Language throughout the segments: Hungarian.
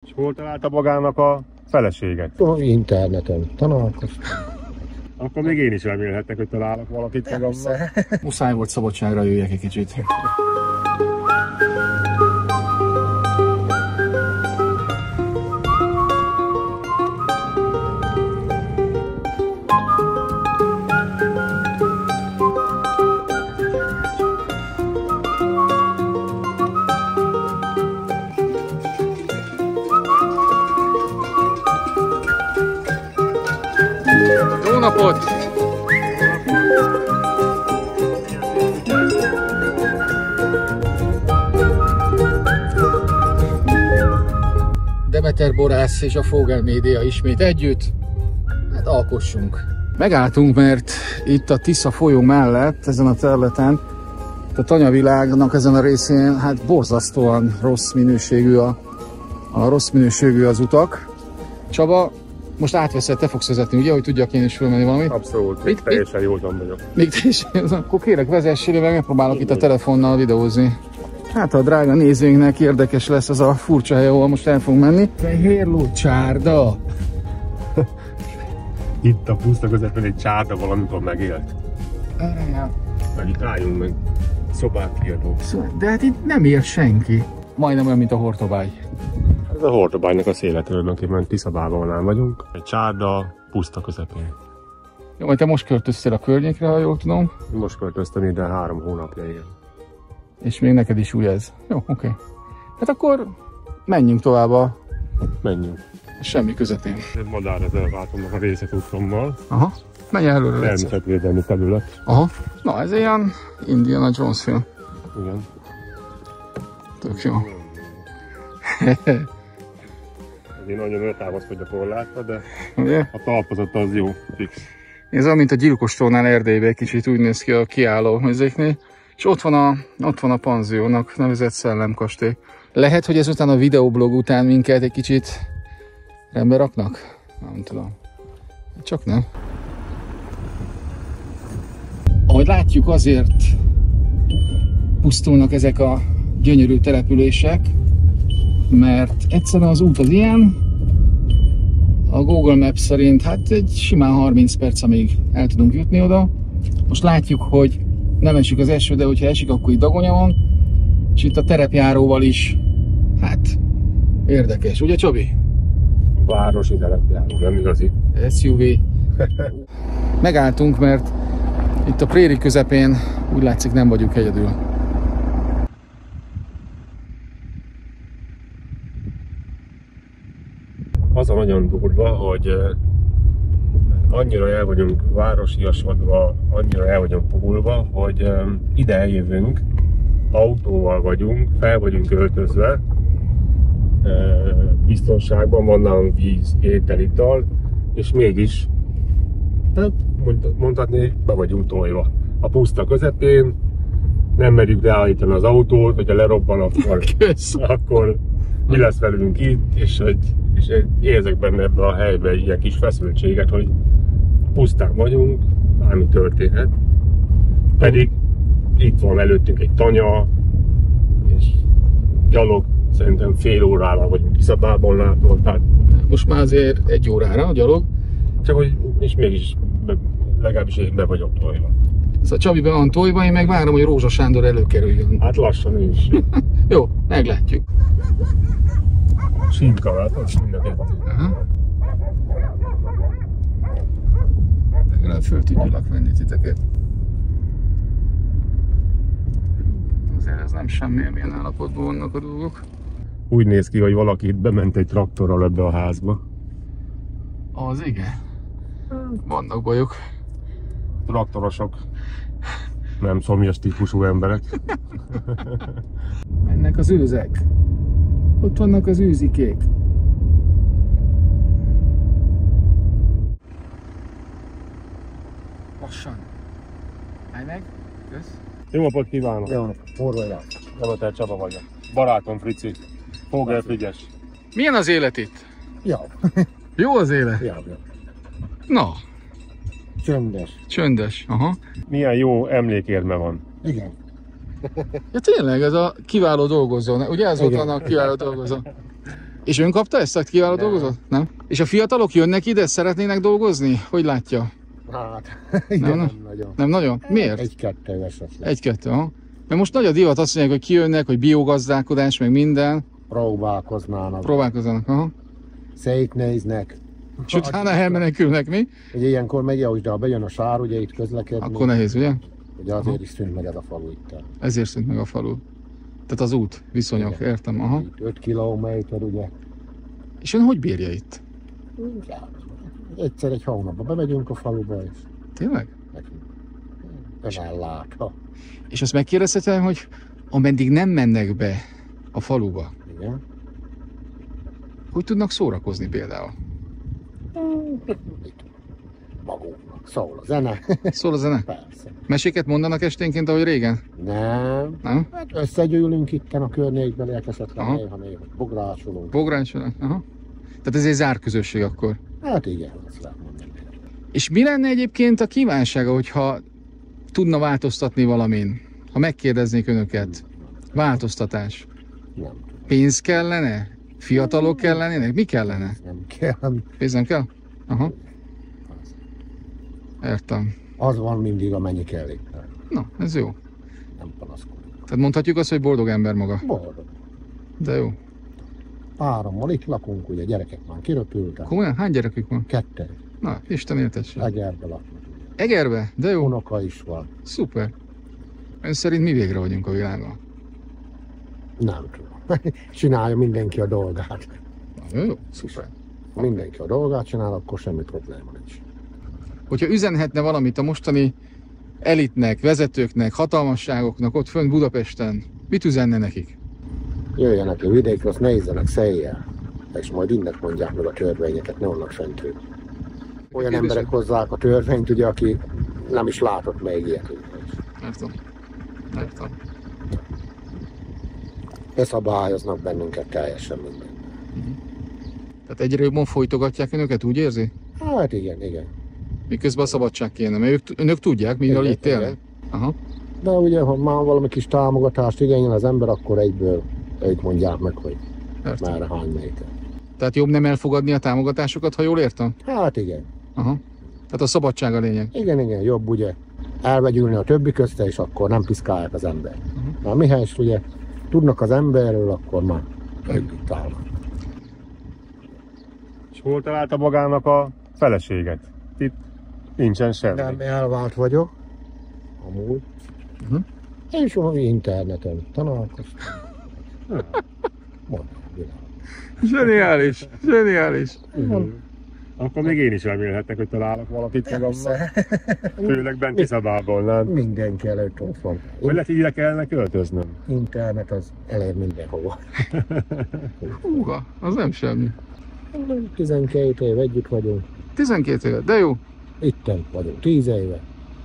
És hol találta magának a feleséget? Interneten találkoztam. Akkor még én is remélhetek, hogy találok valakit magammal. Muszáj volt szabadságra jöjjek egy kicsit. Jó napot! Demeter Borász és a Fogel Média ismét együtt. Hát alkossunk. Megálltunk, mert itt a Tisza folyó mellett, ezen a területen, a tanyavilágnak ezen a részén, hát borzasztóan rossz minőségű az utak. Csaba, most átveszed, te fogsz vezetni, ugye, hogy tudjak én is fölmenni valamit? Abszolút, még teljesen józan vagyok. Még teljesen józan? Akkor kérlek, vezessél, mert megpróbálok itt a telefonnal videózni. Hát a drága nézőinknek érdekes lesz az a furcsa hely, ahol most el fogunk menni. Fehérló csárda! Itt a puszta közepén egy csárda valamikor megélt. Meg itt álljunk meg. Szobát kiadó. De hát itt nem ér senki. Majdnem olyan, mint a Hortobágy. Ez a Hortobágynak a széletörőnökében Tiszabábolnál vagyunk. Egy csárda puszta közepén. Jó, majd te most költöztél a környékre, ha jól tudom. Most költöztem ide 3 hónapja, igen. És még neked is új ez. Jó, oké. Hát akkor menjünk tovább Menjünk. semmi közepén. Madárrezervátumnak a része tudtommal. Aha, menj előre. Természetvédelmi terület. Aha, na ez ilyen Indiana Jones film. Igen. Tök jó. Én nagyon eltámaszkodja a korlátra, de Ugye? a talpazat az jó, fix. Ez olyan, mint a Gyilkostónál Erdélybe, egy kicsit úgy néz ki a kiálló mezéknél. És ott van a panziónak nevezett szellemkastély. Lehet, hogy ezután a videoblog után minket egy kicsit rendbe raknak? Nem tudom. Csak nem. Ahogy látjuk, azért pusztulnak ezek a gyönyörű települések, mert egyszerűen az út az ilyen, a Google Maps szerint hát egy simán 30 perc, amíg el tudunk jutni oda. Most látjuk, hogy nem esik az eső, de hogyha esik, akkor itt dagonya van, és itt a terepjáróval is, hát érdekes, ugye Csabi? Városi terepjáró, nem igazi. SUV. Megálltunk, mert itt a préri közepén úgy látszik, nem vagyunk egyedül. Az a nagyon durva, hogy annyira el vagyunk városiasodva, annyira el vagyunk puhulva, hogy ide eljövünk, autóval vagyunk, fel vagyunk öltözve, biztonságban van nálunk víz, étel, ital, és mégis, hát mondhatni, be vagyunk tojva. A puszta közepén, nem merjük leállítani az autót, hogyha lerobban, akkor mi lesz velünk itt, és érzek benne ebben a helyben ilyen kis feszültséget, hogy pusztán vagyunk, bármi történhet. Pedig itt van előttünk egy tanya, és gyalog szerintem fél órával vagyunk Tiszabábolnától, tehát Most már azért 1 órára a gyalog. csak hogy és mégis legalábbis én be vagyok tojva. Szóval Csabi be van tojva, én meg várom, hogy Rózsa Sándor előkerüljön. Hát lassan is. Jó, meglátjuk. Sínkarát, az mindenki. Legalább föl tudjalak venni titeket. Azért ez nem semmi, milyen állapotban vannak a dolgok. Úgy néz ki, hogy valaki itt bement egy traktorral ebbe a házba. Az igen. Vannak bajok. Traktorosok. Nem szomjas típusú emberek. Mennek az őzek. Ott vannak az őzikék. Lassan. Állj meg. Kösz. Jó napot kívánok! Jó napot, Horvajlát. Demeter Csaba vagyok. Barátom Frici. Fogel Frigyes. Milyen az élet itt? Jó. Jó az élet? Jó. Na, Csöndes. csöndes. Aha. Milyen jó emlékérme van. Igen. Ja tényleg, ez a kiváló dolgozó, ugye ez volt annak kiváló dolgozó? És ön kapta ezt a kiváló dolgozót? Nem? És a fiatalok jönnek ide, szeretnének dolgozni? Hogy látja? Hát, igen, nem nagyon. Nem nagyon? Miért? Egy-kettő esetleg. Egy-kettő, aha. Mert most nagy a divat, azt mondják, hogy kijönnek, hogy biogazdálkodás, meg minden. Próbálkoznának. Aha. Szétnéznek. És utána elmenekülnek, mi? Ugye ilyenkor megy, ahogy de ha bejön a sár, ugye itt közlekedni. Akkor nehéz, ugye? Ugye azért is szűnt meg ez a falu itt. Ezért szűnt meg a falu. Tehát az út, viszonyok, Igen. értem, aha. 5 kilométer, ugye. És ön hogy bírja itt? Egyszer egy hónapban bemegyünk a faluba, és Tényleg? nekünk önellátva. És azt megkérdezhetem, hogy ameddig nem mennek be a faluba, Igen. hogy tudnak szórakozni például? Magunknak. Szól a zene. Szól a zene? Persze. Meséket mondanak esténként, ahogy régen? Nem. Nem? Hát összegyűlünk itten a környékbeliek esetleg Aha. néha bográcsolunk. Bográcsolnak? Aha. Tehát ez egy zárt közösség akkor. Hát igen, azt lehet mondani. És mi lenne egyébként a kívánsága, hogyha tudna változtatni valamin? Ha megkérdeznék önöket. Változtatás. Nem. Pénz kellene? Fiatalok kellenének? Mi kellene? Nem kell. Pénz nem kell? Aha. Értem. Az van mindig, amennyi kell éppen. Na, ez jó. Nem panaszkodunk. Tehát mondhatjuk azt, hogy boldog ember maga. Boldog. De jó. Párommal itt lakunk, ugye gyerekek már kiröpültek. Komolyan? Hány gyerekük van? 2. Na, Isten éltesse. Egerbe laknak. Egerbe? De jó. Unoka is van. Szuper. Ön szerint mi végre vagyunk a világon? Nem tudom. Csinálja mindenki a dolgát. Na, jó, szuper. Ha mindenki a dolgát csinál, akkor semmi probléma nincs. Hogyha üzenhetne valamit a mostani elitnek, vezetőknek, hatalmasságoknak ott fönn Budapesten, mit üzenne nekik? Jöjjenek a vidékre, azt nézzenek széjjel. És majd innen mondják meg a törvényeket, ne onnan fentről. Olyan emberek hozzák a törvényt, ugye, aki nem is látott még ilyet. Értem. Értem. Beszabályoznak bennünket teljesen minden. Tehát egyre jobban folytogatják önöket, úgy érzi? Hát igen, igen. Miközben a szabadság kéne, mert önök tudják, mivel Igen, itt élnek. igen. Aha. De ugye, ha már valami kis támogatást igényel az ember, akkor egyből ők mondják meg, hogy Értem. merre hány méter. Tehát jobb nem elfogadni a támogatásokat, ha jól értem? Hát igen. Aha. Tehát a szabadság a lényeg. Igen, igen, jobb ugye elvegyülni a többi közte, és akkor nem piszkálják az ember. Na, mihelyest ugye tudnak az emberről, akkor már együtt állnak. És hol találta magának a feleséget? Itt nincsen semmi. Nem elvált vagyok, amúgy. És valami interneten találkoztam. Mondom, Zseniális, zseniális. Akkor még én is remélhetnek, hogy találok valakit magammal. Főleg benti szabából, nem? mindenki előtt ott van. Hogy lehet, ide kellene költöznöm? Internet az elér mindenhova. Húha, az nem semmi. 12 év együtt vagyunk, 12 éve, de jó. itten vagyunk 10 éve.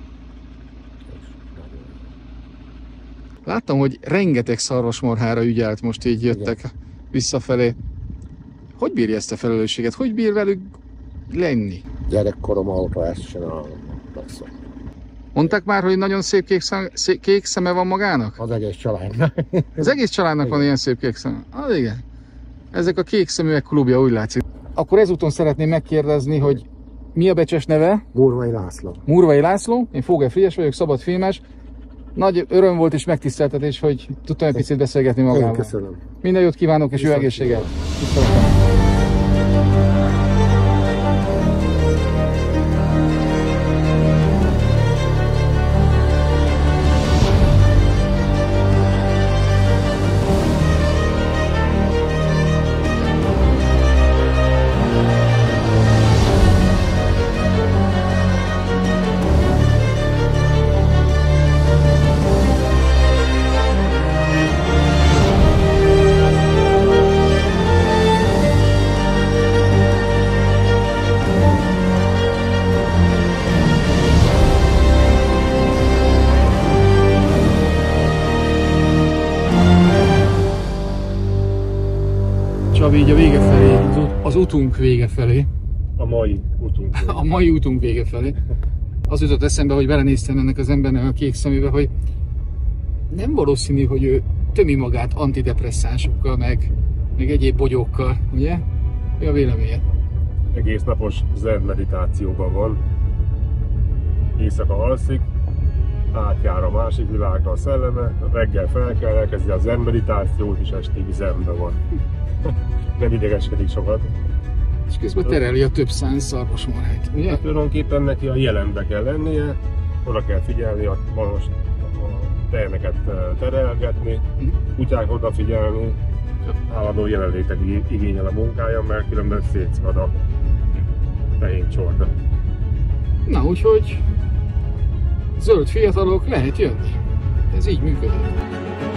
Láttam, hogy rengeteg szarvasmarhára ügyelt, most így jöttek visszafelé. Hogy bírja ezt a felelősséget? Hogy bír velük lenni? Gyerekkorom óta ezt csinálom. Megszoktam. Mondták már, hogy nagyon szép kék szeme van magának? Az egész családnak. Az egész családnak van ilyen szép kék szeme. Ah, igen. Ezek a kék szeműek klubja, úgy látszik. Akkor ezúton szeretném megkérdezni, hogy mi a becses neve? Murvai László. Murvai László, én Fogel Frigyes vagyok, szabadfilmes. Nagy öröm volt és megtiszteltetés, hogy tudtam egy picit beszélgetni magával. Én köszönöm. Minden jót kívánok és jó egészséget! Csabi, így a vége felé, az utunk vége felé, A mai utunk. a mai utunk vége felé. Az jutott eszembe, hogy belenéztem ennek az embernek a kék szemébe, hogy nem valószínű, hogy ő tömi magát antidepresszánsokkal, meg még egyéb bogyókkal, ugye? Mi a véleményed? Egész napos zen meditációban van. Éjszaka alszik, átjár a másik világra a szelleme, reggel fel kell, elkezdi a zen meditációt, és estig zenben van. Nem idegeskedik sokat. És közben tereli a több száz szarvasmarhát, ugye? Hát tulajdonképpen neki a jelenbe kell lennie, oda kell figyelni, most a tejneket terelgetni, kutyák odafigyelni, állandó jelenlétet igényel a munkája, mert különben szétszakad a tehén csorda. Na, úgyhogy zöld fiatalok, lehet jönni. Ez így működik.